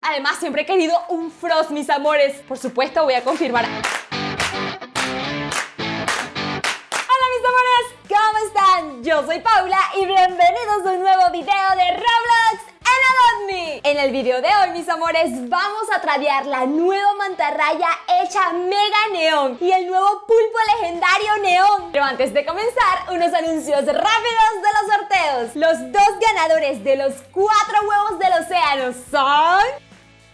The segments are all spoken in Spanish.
Además, siempre he querido un Frost, mis amores. Por supuesto, voy a confirmar. ¿Cómo están? Yo soy Paula y bienvenidos a un nuevo video de Roblox en Adopt Me. En el video de hoy, mis amores, vamos a tradear la nueva mantarraya hecha mega neón y el nuevo pulpo legendario neón. Pero antes de comenzar, unos anuncios rápidos de los sorteos. Los dos ganadores de los 4 huevos del océano son...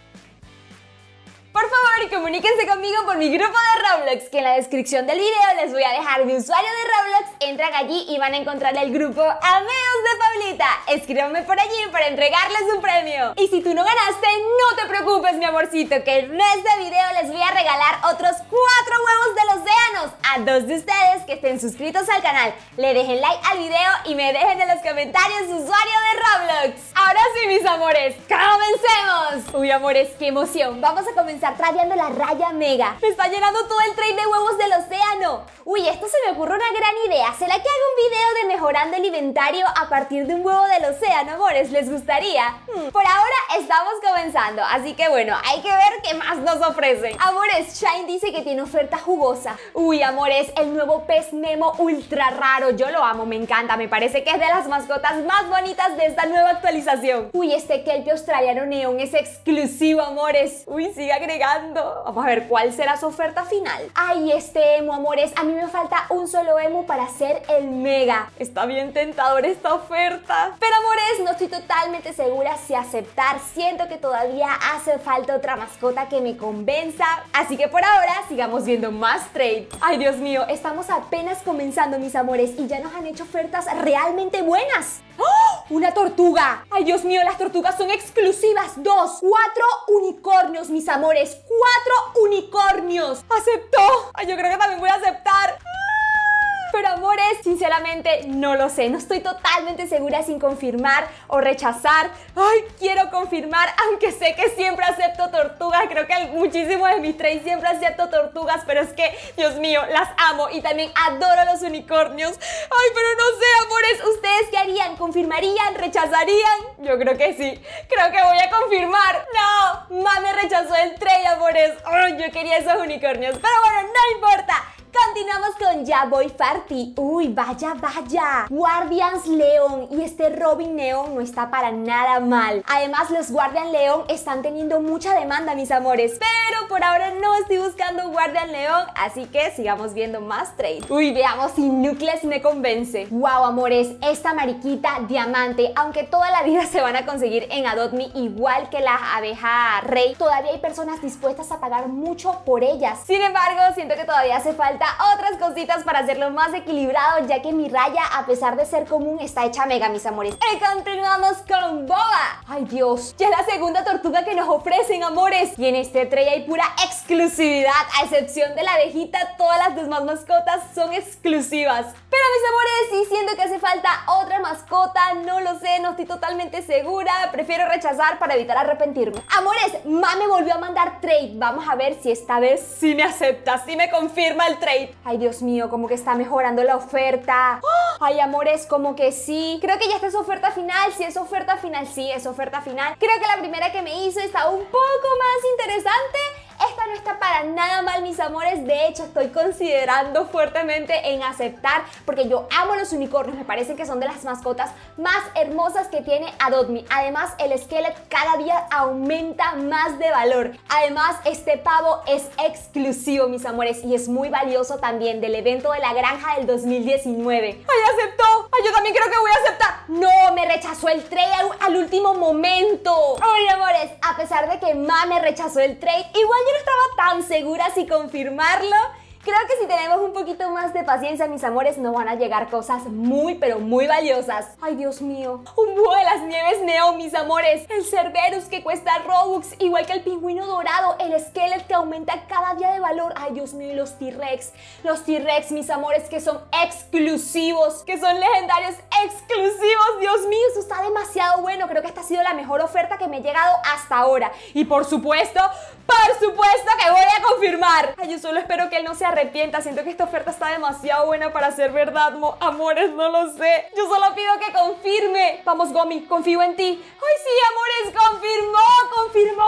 Por favor, comuníquense conmigo por mi grupo de Roblox, que en la descripción del video les voy a dejar mi usuario de Roblox. Entran allí y van a encontrar el grupo Amigos de Paulita. Escríbanme por allí para entregarles un premio. Y si tú no ganaste, no te preocupes, mi amorcito, que en este video les voy a regalar otros 4 huevos del océano a 2 de ustedes que estén suscritos al canal, le dejen like al video y me dejen en los comentarios su usuario de Roblox. Ahora sí, mis amores, ¡comencemos! Uy, amores, qué emoción. Vamos a comenzar tradeando la raya mega. Me está llenando todo el trade de huevos del océano. Uy, esto se me ocurre una gran idea. ¿Será que hago un video de mejorando el inventario a partir de un huevo del océano, amores? ¿Les gustaría? Por ahora estamos comenzando, así que bueno, hay que ver qué más nos ofrecen. Amores, Shine dice que tiene oferta jugosa. Uy, amores, el nuevo pez Nemo ultra raro. Yo lo amo, me encanta. Me parece que es de las mascotas más bonitas de esta nueva actualización. Uy, este kelpie australiano neón es exclusivo, amores. Uy, sigue agregando. Vamos a ver cuál será su oferta final. Ay, este emo, amores, a mí me falta un solo emo para hacer el mega. Está bien tentador esta oferta, pero amores, no estoy totalmente segura si aceptar. Siento que todavía hace falta otra mascota que me convenza, así que por ahora sigamos viendo más trades. Ay, Dios mío, estamos apenas comenzando, mis amores, y ya nos han hecho ofertas realmente buenas. ¡Oh! ¡Una tortuga! ¡Ay, Dios mío! Las tortugas son exclusivas. 4 unicornios, mis amores. 4 unicornios. ¡Aceptó! Ay, yo creo que también voy a aceptar. Pero amores, sinceramente no lo sé. No estoy totalmente segura sin confirmar o rechazar. Ay, quiero confirmar, aunque sé que siempre acepto tortugas. Creo que muchísimos de mis trades siempre acepto tortugas, pero es que, Dios mío, las amo y también adoro los unicornios. Ay, pero no sé, amores, ¿ustedes qué harían? ¿Confirmarían? ¿Rechazarían? Yo creo que sí. Creo que voy a confirmar. No, mami rechazó el trade, amores. Ay, yo quería esos unicornios, pero bueno, no importa. Continuamos con Ya Voy Farty. Uy, vaya, vaya. Guardians León y este Robin Neón no está para nada mal. Además, los Guardian León están teniendo mucha demanda, mis amores. Pero por ahora no estoy buscando Guardian León, así que sigamos viendo más trades. Uy, veamos si Nucleus me convence. Wow, amores, esta mariquita diamante, aunque toda la vida se van a conseguir en Adopt Me, igual que la abeja rey, todavía hay personas dispuestas a pagar mucho por ellas. Sin embargo, siento que todavía hace falta otras cositas para hacerlo más equilibrado, ya que mi raya, a pesar de ser común, está hecha mega, mis amores. Y continuamos con Boa. Ay, Dios, ya es la segunda tortuga que nos ofrecen, amores. Y en este tray hay pura exclusividad, a excepción de la abejita. Todas las demás mascotas son exclusivas. Pero, mis amores, sí siento que hace falta otra mascota. No lo sé, no estoy totalmente segura. Prefiero rechazar para evitar arrepentirme. Amores, me volvió a mandar trade. Vamos a ver si esta vez sí me acepta, sí me confirma el trade. Ay, Dios mío, como que está mejorando la oferta. ¡Oh! Ay, amores, como que sí. Creo que ya está su oferta final. Si es oferta final, sí, es oferta final. Creo que la primera que me hizo está un poco más interesante. Esta no está para nada mal, mis amores. De hecho, estoy considerando fuertemente en aceptar, porque yo amo los unicornios. Me parecen que son de las mascotas más hermosas que tiene Adopt Me. Además, el Skeleton cada día aumenta más de valor. Además, este pavo es exclusivo, mis amores, y es muy valioso también, del evento de la granja del 2019. ¡Ay, aceptó! ¡Ay, yo también creo que voy a aceptar! ¡No! Me rechazó el trade al último momento. ¡Ay, amores! A pesar de que me rechazó el trade, igual yo no estaba tan segura si confirmarlo. Creo que si tenemos un poquito más de paciencia, mis amores, nos van a llegar cosas muy, pero muy valiosas. Ay, Dios mío. Un búho de las nieves neón, mis amores. El Cerberus que cuesta Robux, igual que el pingüino dorado. El Skeleton que aumenta cada día de valor. Ay, Dios mío, y los T-Rex. Los T-Rex, mis amores, que son exclusivos, que son legendarios exclusivos. Dios mío, eso está demasiado bueno. Creo que esta ha sido la mejor oferta que me ha llegado hasta ahora. Y por supuesto que voy a confirmar. Ay, yo solo espero que él no se arrepienta. Siento que esta oferta está demasiado buena para ser verdad, amores, no lo sé. Yo solo pido que confirme. Vamos, Gomi, confío en ti. Ay, sí, amores, confirmó ya.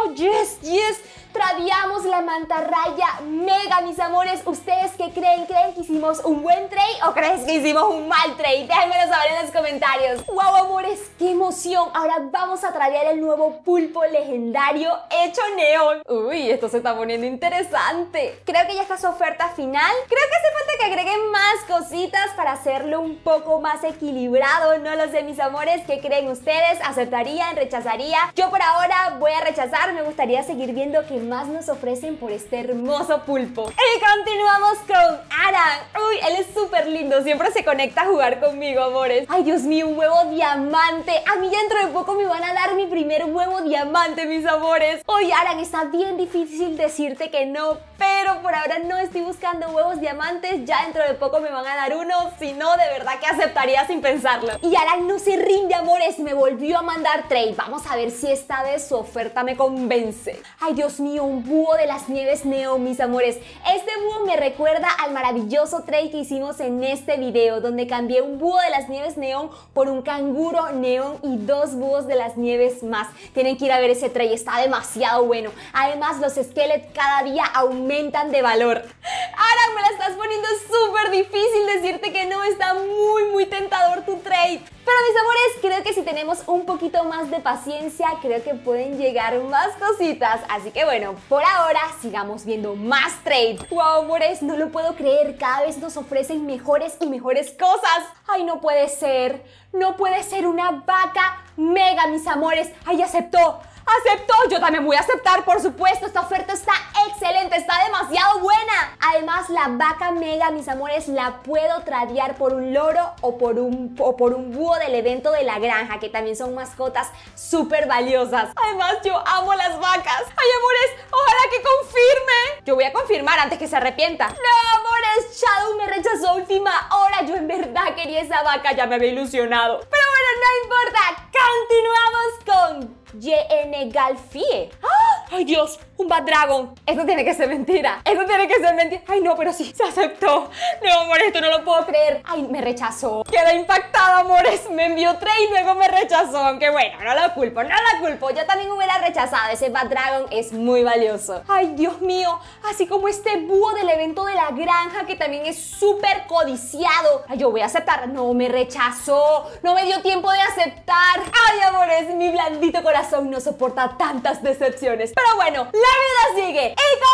yes. Tradeamos la mantarraya mega, mis amores. ¿Ustedes qué creen? ¿Creen que hicimos un buen trade o creen que hicimos un mal trade? Déjenmelo saber en los comentarios. ¡Wow, amores! ¡Qué emoción! Ahora vamos a tradear el nuevo pulpo legendario hecho neón. Uy, esto se está poniendo interesante. Creo que ya está su oferta final. Creo que hace falta que agreguen más cositas para hacerlo un poco más equilibrado. No lo sé, mis amores. ¿Qué creen ustedes? ¿Aceptarían? ¿Rechazaría? Yo por ahora voy a rechazar. Me gustaría seguir viendo qué más nos ofrecen por este hermoso pulpo. Y continuamos con Aran. Uy, él es súper lindo. Siempre se conecta a jugar conmigo, amores. Ay, Dios mío, un huevo diamante. A mí dentro de poco me van a dar mi primer huevo diamante, mis amores. Oye, Aran, está bien difícil decirte que no, pero por ahora no estoy buscando huevos diamantes. Ya dentro de poco me van a dar uno. Si no, de verdad que aceptaría sin pensarlo. Y Aran no se rinde, amores. Me volvió a mandar trade. Vamos a ver si esta vez su oferta me convence. Ay, Dios mío, un búho de las nieves neón, mis amores. Este búho me recuerda al maravilloso trade que hicimos en este video, donde cambié un búho de las nieves neón por un canguro neón y 2 búhos de las nieves más. Tienen que ir a ver ese trade, está demasiado bueno. Además, los skelets cada día aumentan de valor. Ahora me la estás poniendo súper difícil decirte que no. Está muy tentador tu trade. Pero mis amores, creo que si tenemos un poquito más de paciencia, creo que pueden llegar más cositas. Así que bueno, por ahora sigamos viendo más trade. Wow, amores, no lo puedo creer. Cada vez nos ofrecen mejores y mejores cosas. Ay, no puede ser. No puede ser una vaca mega, mis amores. Ay, aceptó. ¡Aceptó! Yo también voy a aceptar, por supuesto. Esta oferta está excelente, está demasiado buena. Además, la vaca mega, mis amores, la puedo tradear por un loro o por un búho del evento de la granja, que también son mascotas súper valiosas. Además, yo amo las vacas. ¡Ay, amores! ¡Ojalá que confirme! Yo voy a confirmar antes que se arrepienta. ¡No, amores! Shadow me rechazó a última hora. Yo en verdad quería esa vaca, ya me había ilusionado. Pero bueno, no importa. Continuamos con YN Galfie. ¡Ah! ¡Ay, Dios! Un Bad Dragon. Esto tiene que ser mentira. Esto tiene que ser mentira. Ay, no, pero sí, se aceptó. No, amor, esto no lo puedo creer. Ay, me rechazó. Quedé impactada, amores. Me envió 3 y luego me rechazó. Aunque bueno, no la culpo, no la culpo. Yo también hubiera rechazado. Ese Bad Dragon es muy valioso. Ay, Dios mío. Así como este búho del evento de la granja, que también es súper codiciado. Ay, yo voy a aceptar. No, me rechazó. No me dio tiempo de aceptar. Ay, amores, mi blandito corazón no soporta tantas decepciones. Pero bueno, la vida sigue.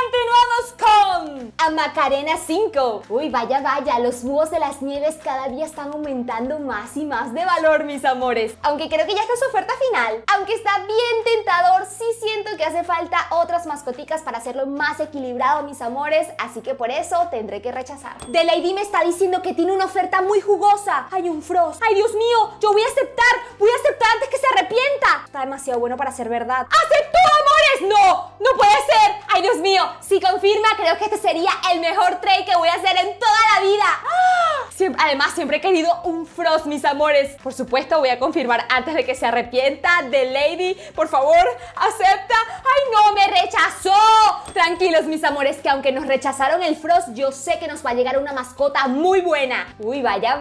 Y continuamos con a Macarena 5. Uy, vaya, los búhos de las nieves cada día están aumentando más y más de valor, mis amores. Aunque creo que ya está su oferta final. Aunque está bien tentador, sí siento que hace falta otras mascoticas para hacerlo más equilibrado, mis amores. Así que por eso tendré que rechazar. The Lady me está diciendo que tiene una oferta muy jugosa. Hay un Frost. Ay, Dios mío, yo voy a aceptar. Voy a aceptar antes que se arrepienta. Está demasiado bueno para ser verdad. ¡Aceptó, amores! ¡No! ¡No puede ser! ¡Ay, Dios mío! Si confirma, creo que este sería el mejor trade que voy a hacer en toda la vida. ¡Ah! Además, siempre he querido un Frost, mis amores. Por supuesto, voy a confirmar antes de que se arrepienta. The Lady, por favor, acepta. ¡Ay, no! ¡Me rechazó! Tranquilos, mis amores, que aunque nos rechazaron el Frost, yo sé que nos va a llegar una mascota muy buena. Uy, vaya.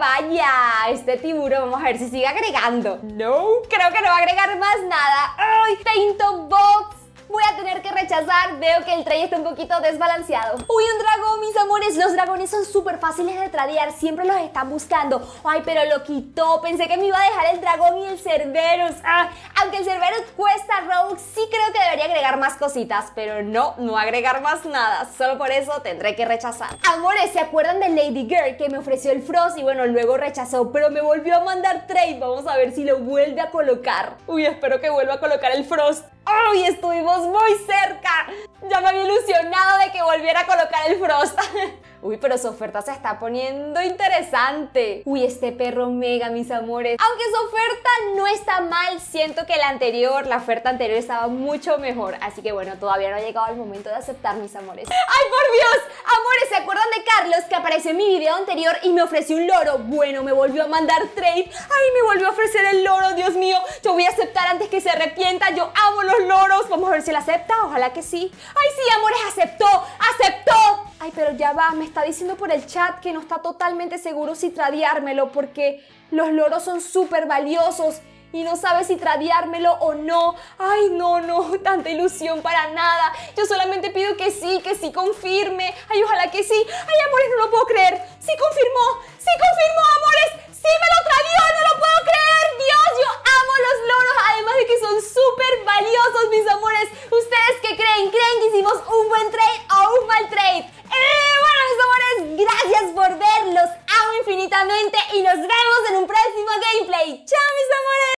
Este tiburón, vamos a ver si sigue agregando. No, creo que no va a agregar más nada. ¡Ay! Painto Box. Voy a tener que rechazar. Veo que el trade está un poquito desbalanceado. Uy, un dragón, mis amores. Los dragones son súper fáciles de tradear. Siempre los están buscando. Ay, pero lo quitó. Pensé que me iba a dejar el dragón y el Cerberus. Aunque el Cerberus cuesta Robux, sí creo que debería agregar más cositas. Pero no va a agregar más nada. Solo por eso tendré que rechazar. Amores, ¿se acuerdan de Lady Girl que me ofreció el Frost? Y bueno, luego rechazó, pero me volvió a mandar trade. Vamos a ver si lo vuelve a colocar. Uy, espero que vuelva a colocar el Frost. ¡Ay, estuvimos muy cerca! Ya me había ilusionado de que volviera a colocar el Frost. Uy, pero su oferta se está poniendo interesante. Uy, este perro mega, mis amores. Aunque su oferta no está mal, siento que la oferta anterior estaba mucho mejor. Así que bueno, todavía no ha llegado el momento de aceptar, mis amores. ¡Ay, por Dios! Amores, ¿se acuerdan de Carlos que apareció en mi video anterior y me ofreció un loro? Bueno, me volvió a mandar trade. ¡Ay, me volvió a ofrecer el loro! Dios mío, yo voy a aceptar antes que se arrepienta. Yo amo los loros. Vamos a ver si él acepta. Ojalá que sí. ¡Ay, sí, amores! ¡Aceptó! ¡Aceptó! Ay, pero ya va, me está diciendo por el chat que no está totalmente seguro si tradeármelo porque los loros son súper valiosos y no sabe si tradeármelo o no. Ay, no, tanta ilusión para nada. Yo solamente pido que sí confirme. Ay, ojalá que sí. Ay, amores, no lo puedo creer. Sí confirmó, amores. Sí me lo tradeó, no lo puedo creer. Dios, yo amo los loros, además de que son súper valiosos, mis amores. ¿Ustedes qué creen? ¿Creen que hicimos un buen trade o un mal trade? Bueno, mis amores, gracias por ver, los amo infinitamente y nos vemos en un próximo gameplay. ¡Chao, mis amores!